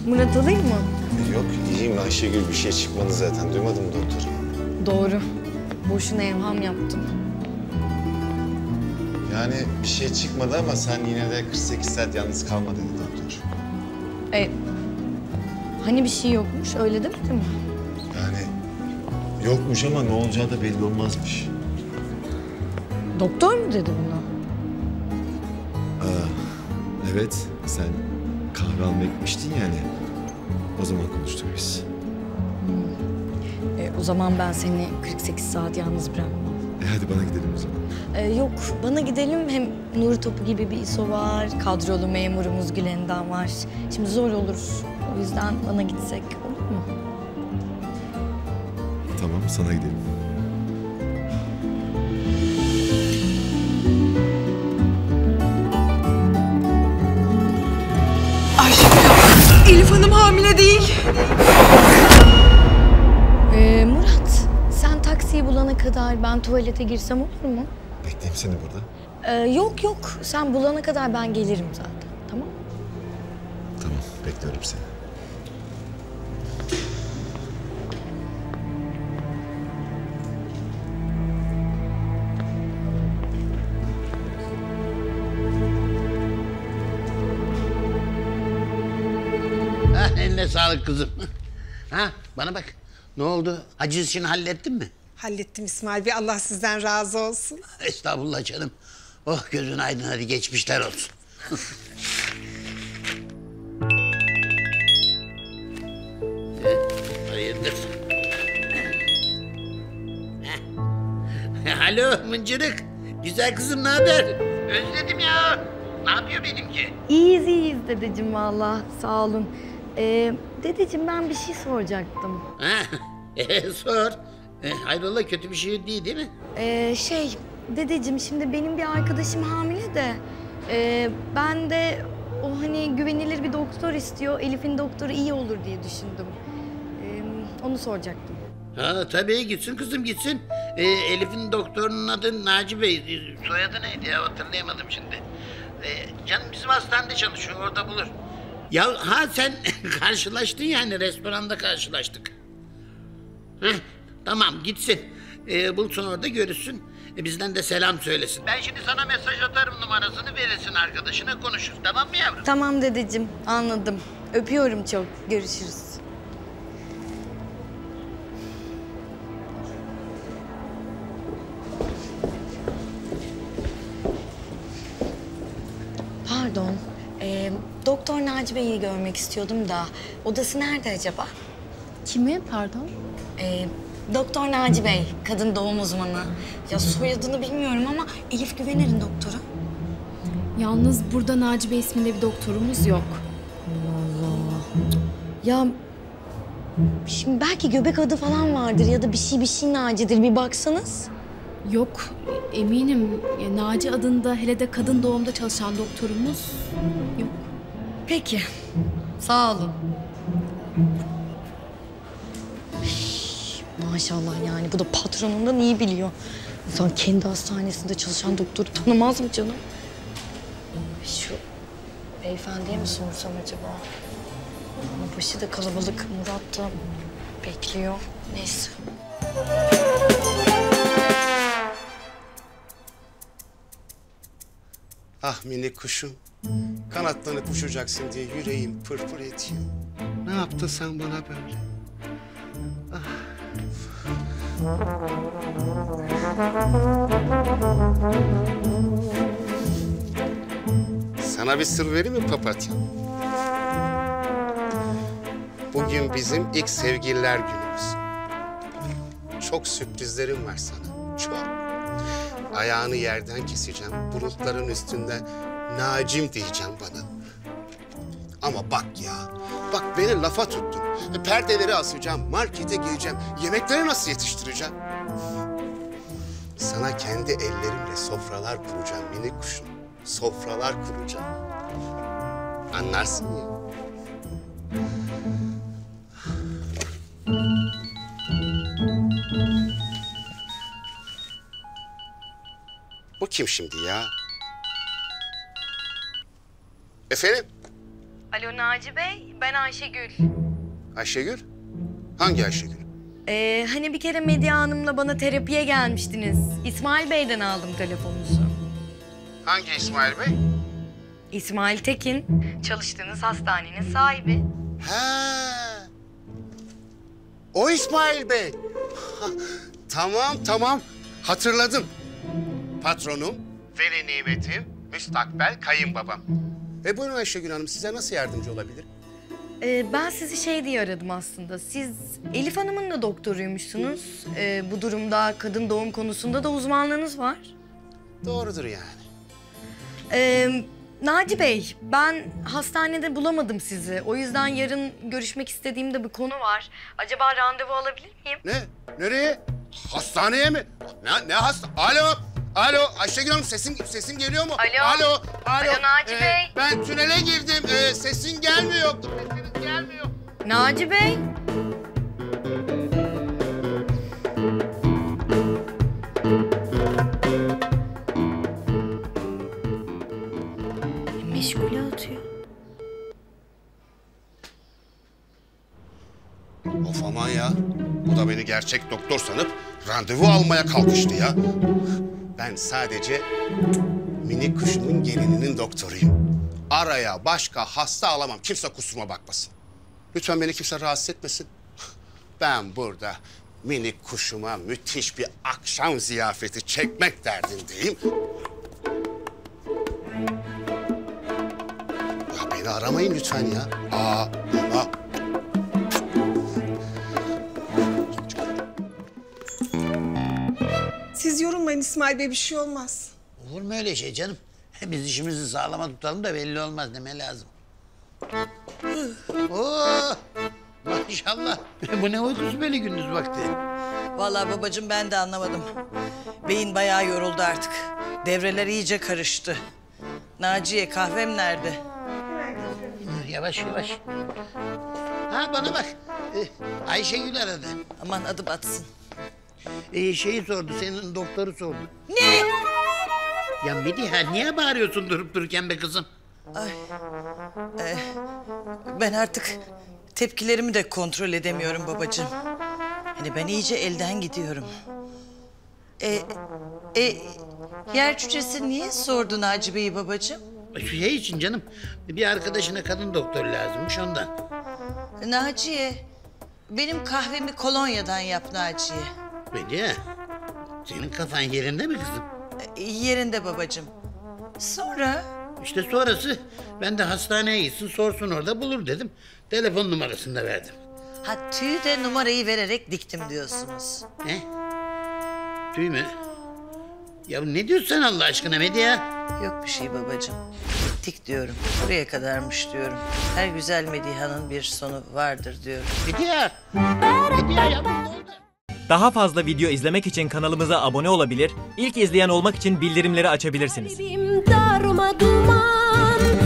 Murat alayım mı? Yok, iyiyim. Ayşegül bir şey çıkmadı zaten. Duymadın mı doktor? Doğru. Boşuna evham yaptım. Yani bir şey çıkmadı ama sen yine de 48 saat yalnız kalma dedi doktor. Hani bir şey yokmuş, öyle demedi mi? Yani yokmuş ama ne olacağı da belli olmazmış. Doktor mu dedi buna? Evet, sen kahve almaya gitmiştin yani. O zaman konuştuk biz. O zaman ben seni 48 saat yalnız bırakmam. Hadi bana gidelim o zaman. Yok, bana gidelim. Hem Nuri Topu gibi bir ISO var, kadrolu memurumuz Gülendam var. Şimdi zor olur. O yüzden bana gitsek olur mu? Tamam, sana gidelim. Elif Hanım hamile değil. Murat, sen taksiyi bulana kadar ben tuvalete girsem olur mu? Bekleyeyim seni burada. Yok, sen bulana kadar ben gelirim zaten, tamam? Tamam, bekliyorum seni. Eline sağlık kızım. Ha, bana bak. Ne oldu? Haciz işini hallettin mi? Hallettim İsmail Bey. Allah sizden razı olsun. Estağfurullah canım. Oh gözün aydın, hadi geçmişler olsun. Hayırdır? Alo Mıncırık. Güzel kızım, ne haber? Özledim ya. Ne yapıyor benimki? İyiyiz dedeciğim vallahi, sağ olun. Dedeciğim ben bir şey soracaktım. Ha, sor. Hayrola, kötü bir şey değil mi? Dedeciğim şimdi benim bir arkadaşım hamile de... ben de o hani güvenilir bir doktor istiyor. Elif'in doktoru iyi olur diye düşündüm. Onu soracaktım. Ha tabii, gitsin kızım gitsin. Elif'in doktorunun adı Naci Bey. Soyadı neydi ya, hatırlayamadım şimdi. Canım bizim hastanede çalışıyor, orada bulur. Ya ha sen karşılaştın yani, restoranda karşılaştık. Heh, tamam gitsin. Bulsun orada, görüşsün. Bizden de selam söylesin. Ben şimdi sana mesaj atarım, numarasını verirsin arkadaşına, konuşur. Tamam mı yavrum? Tamam dedeciğim, anladım. Öpüyorum çok. Görüşürüz. Pardon. Doktor Naci Bey'i görmek istiyordum da odası nerede acaba? Kimi pardon? Doktor Naci Bey, kadın doğum uzmanı. Ya soyadını bilmiyorum ama Elif Güvener'in doktoru. Yalnız burada Naci Bey isminde bir doktorumuz yok. Allah. Ya şimdi belki göbek adı falan vardır ya da bir şey Naci'dir. Bir baksanız. Yok, eminim. Naci adında, hele de kadın doğumda çalışan doktorumuz yok. Peki. Sağ olun. Maşallah yani bu da patronundan iyi biliyor. İnsan kendi hastanesinde çalışan doktoru tanımaz mı canım? Şu beyefendiye mi sorsam acaba? Ama başı da kalabalık. Murat da bekliyor. Neyse. Ah minik kuşum. Kanatlanıp uçacaksın diye yüreğim pırpır ediyor. Ne yaptın sen bana böyle? Sana bir sır vereyim mi papatya? Bugün bizim ilk sevgililer günümüz. Çok sürprizlerim var sana, çok. Ayağını yerden keseceğim, bulutların üstünde Nacim diyeceğim bana. Ama bak ya, bak beni lafa tuttun. Perdeleri asacağım, markete gireceğim, yemekleri nasıl yetiştireceğim? Sana kendi ellerimle sofralar kuracağım minik kuşum. Sofralar kuracağım. Anlarsın ya. Bu kim şimdi ya? Efendim? Alo Naci Bey, ben Ayşegül. Ayşegül? Hangi Ayşegül? Hani bir kere Medya Hanım'la bana terapiye gelmiştiniz. İsmail Bey'den aldım telefonunuzu. Hangi İsmail Bey? İsmail Tekin, çalıştığınız hastanenin sahibi. Ha. O İsmail Bey. Tamam. Hatırladım. Patronum, veli nimetim, müstakbel kayınbabam. Buyurun Ayşegül Hanım, size nasıl yardımcı olabilir? Ben sizi şey diye aradım aslında. Siz Elif Hanım'ın da doktoruymuşsunuz. Bu durumda kadın doğum konusunda da uzmanlığınız var. Doğrudur yani. Naci Bey, ben hastanede bulamadım sizi. O yüzden yarın görüşmek istediğimde bir konu var. Acaba randevu alabilir miyim? Ne? Nereye? Hastaneye mi? Ne hasta? Alo Ayşegül Hanım, sesin geliyor mu? Alo. Alo Naci Bey. Ben tünele girdim. Sesin gelmiyor. Sesiniz gelmiyor. Naci Bey. Meşgule atıyor. Of aman ya. Bu da beni gerçek doktor sanıp randevu almaya kalkıştı ya. Ben sadece minik kuşumun gelininin doktoruyum. Araya başka hasta alamam. Kimse kusuruma bakmasın. Lütfen beni kimse rahatsız etmesin. Ben burada minik kuşuma müthiş bir akşam ziyafeti çekmek derdindeyim. Ya beni aramayın lütfen ya. Aa. Siz yorulmayın İsmail Bey, bir şey olmaz. Olur mu öyle şey canım? Biz işimizi sağlama tutalım da belli olmaz deme lazım. Oo, maşallah. Bu ne uykusu böyle gündüz vakti? Vallahi babacığım ben de anlamadım. Beyin bayağı yoruldu artık. Devreler iyice karıştı. Naciye kahvem nerede? Yavaş. Ha bana bak. Ayşegül aradı. Aman adım atsın. Şeyi sordu, senin doktoru sordu. Ne? Ya Mediha niye bağırıyorsun durup dururken be kızım? Ben artık tepkilerimi de kontrol edemiyorum babacığım. Hani ben iyice elden gidiyorum. Yer cücesi niye sordu Naci Bey'i babacığım? Şey için canım, bir arkadaşına kadın doktor lazımmış ondan. Naciye, benim kahvemi kolonyadan yap Naciye. Mediha, senin kafan yerinde mi kızım? Yerinde babacığım. Sonra? İşte sonrası, ben de hastaneye gitsin sorsun orada bulur dedim. Telefon numarasını da verdim. Ha tüy de numarayı vererek diktim diyorsunuz. Ne? Tüy mü? Ya ne diyorsun sen Allah aşkına Mediha? Yok bir şey babacığım. Dik diyorum. Buraya kadarmış diyorum. Her güzel Mediha'nın bir sonu vardır diyorum. Mediha! Mediha ya ne oldu? Daha fazla video izlemek için kanalımıza abone olabilir, ilk izleyen olmak için bildirimleri açabilirsiniz. Darma duman